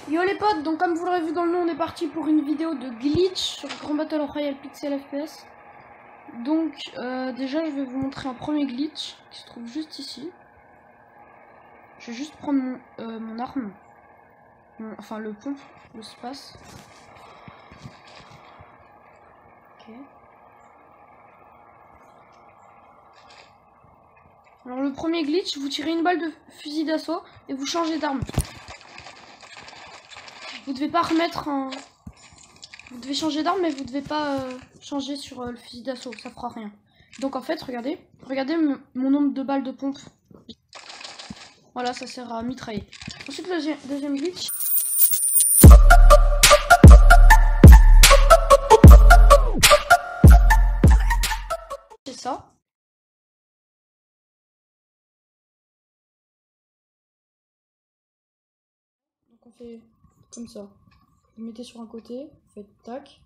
Yo les potes, donc comme vous l'aurez vu dans le nom, on est parti pour une vidéo de glitch sur Grand Battle Royale Pixel FPS. Donc déjà je vais vous montrer un premier glitch qui se trouve juste ici. Je vais juste prendre mon arme, enfin le pompe, le space. Ok. Alors le premier glitch, vous tirez une balle de fusil d'assaut et vous changez d'arme. Vous devez pas remettre un... Vous devez changer d'arme mais vous devez pas changer sur le fusil d'assaut, ça fera rien. Donc en fait, regardez mon nombre de balles de pompe. Voilà, ça sert à mitrailler. Ensuite le deuxième glitch. C'est ça. Donc on fait comme ça. Vous mettez sur un côté, vous faites tac.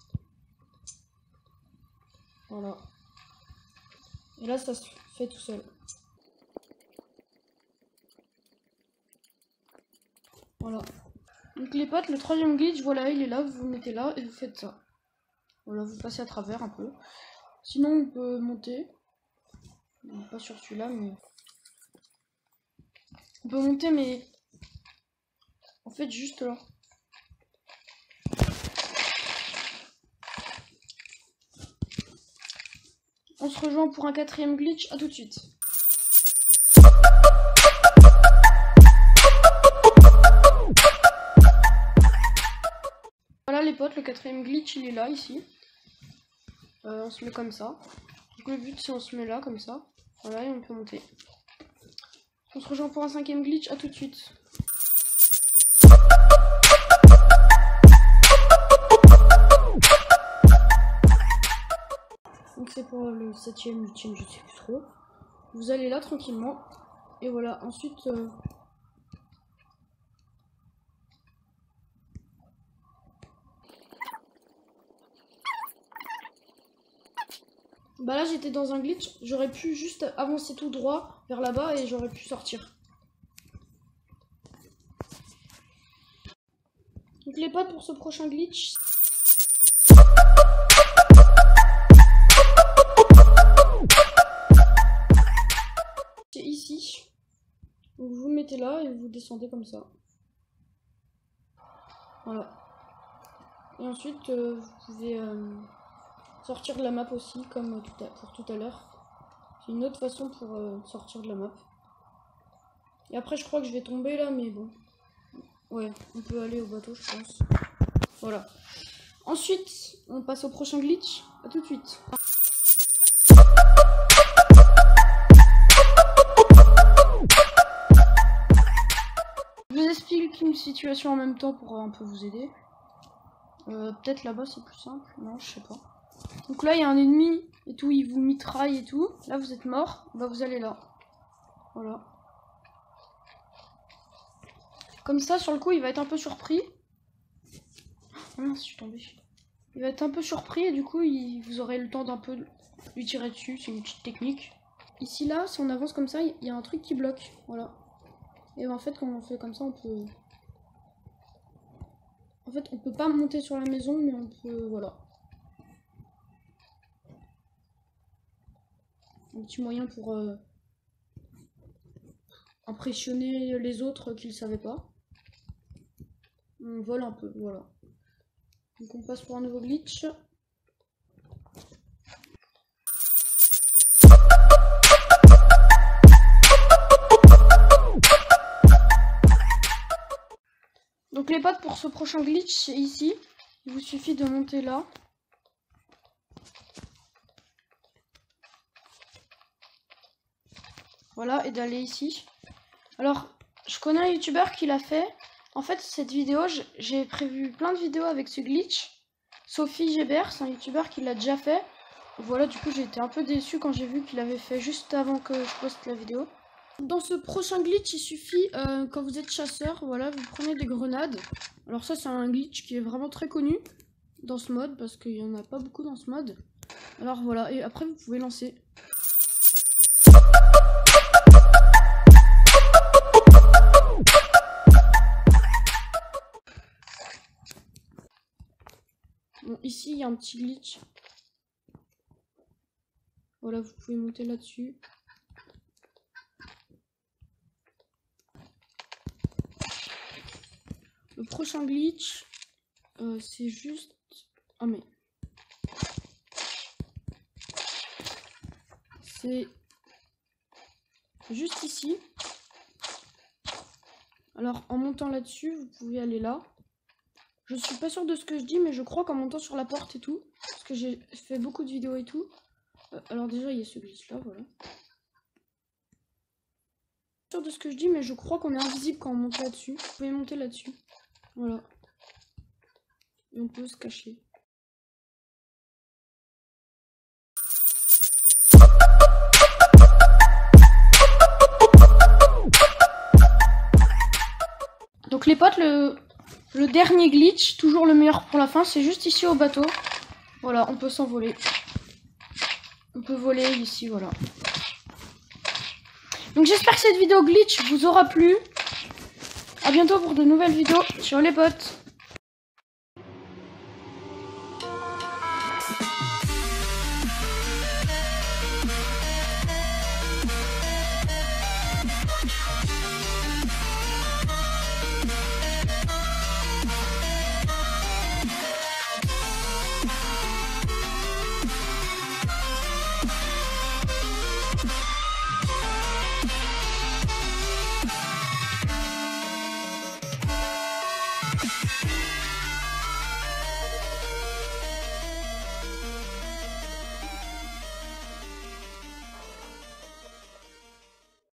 Voilà. Et là ça se fait tout seul. Voilà. Donc les potes, le troisième glitch, voilà, il est là, vous vous mettez là et vous faites ça. Voilà, vous passez à travers un peu. Sinon on peut monter. Pas sur celui-là, mais... On peut monter, mais... En fait, juste là. On se rejoint pour un quatrième glitch, à tout de suite. Voilà les potes, le quatrième glitch il est là, ici. On se met comme ça. Donc le but c'est on se met là, comme ça. Voilà, et on peut monter. On se rejoint pour un cinquième glitch, à tout de suite. Donc c'est pour le 7ème, 8ème, je sais plus trop. Vous allez là tranquillement. Et voilà, ensuite... Bah là j'étais dans un glitch, j'aurais pu juste avancer tout droit vers là-bas et j'aurais pu sortir. Donc les potes, pour ce prochain glitch... C'est ici. Donc vous vous mettez là et vous descendez comme ça. Voilà. Et ensuite vous pouvez sortir de la map aussi, comme pour tout à l'heure. C'est une autre façon pour sortir de la map. Et après je crois que je vais tomber là, mais bon. Ouais, on peut aller au bateau je pense. Voilà. Ensuite, on passe au prochain glitch. À tout de suite. Je vous explique une situation en même temps pour un peu vous aider. Peut-être là-bas c'est plus simple. Non, je sais pas. Donc là il y a un ennemi et tout, il vous mitraille et tout. Là vous êtes mort, bah vous allez là. Voilà. Comme ça sur le coup il va être un peu surpris. Oh mince, je suis tombée. Il va être un peu surpris et du coup vous aurez le temps d'un peu lui tirer dessus, c'est une petite technique. Ici là, si on avance comme ça, il y a un truc qui bloque. Voilà. Et en fait quand on fait comme ça on peut... En fait on peut pas monter sur la maison mais on peut... Voilà. Un petit moyen pour impressionner les autres qui ne le savaient pas. On vole un peu, voilà. Donc on passe pour un nouveau glitch. Donc les potes, pour ce prochain glitch, c'est ici. Il vous suffit de monter là. Voilà, et d'aller ici. Alors, je connais un youtubeur qui l'a fait. En fait, cette vidéo, j'ai prévu plein de vidéos avec ce glitch. Sophie Gébert, c'est un youtubeur qui l'a déjà fait. Voilà, du coup, j'ai été un peu déçue quand j'ai vu qu'il avait fait juste avant que je poste la vidéo. Dans ce prochain glitch, il suffit, quand vous êtes chasseur, voilà, vous prenez des grenades. Alors ça, c'est un glitch qui est vraiment très connu dans ce mode, parce qu'il n'y en a pas beaucoup dans ce mode. Alors voilà, et après, vous pouvez lancer. Bon, ici, il y a un petit glitch. Voilà, vous pouvez monter là-dessus. Le prochain glitch, c'est juste... Ah mais... C'est juste ici. Alors, en montant là-dessus, vous pouvez aller là. Je suis pas sûre de ce que je dis, mais je crois qu'en montant sur la porte et tout, parce que j'ai fait beaucoup de vidéos et tout. Alors déjà, il y a ce glitch-là, voilà. Je suis sûre de ce que je dis, mais je crois qu'on est invisible quand on monte là-dessus. Vous pouvez monter là-dessus. Voilà. Et on peut se cacher. Donc les potes, le dernier glitch, toujours le meilleur pour la fin, c'est juste ici au bateau. Voilà, on peut s'envoler. On peut voler ici, voilà. Donc j'espère que cette vidéo glitch vous aura plu. A bientôt pour de nouvelles vidéos. Ciao les potes.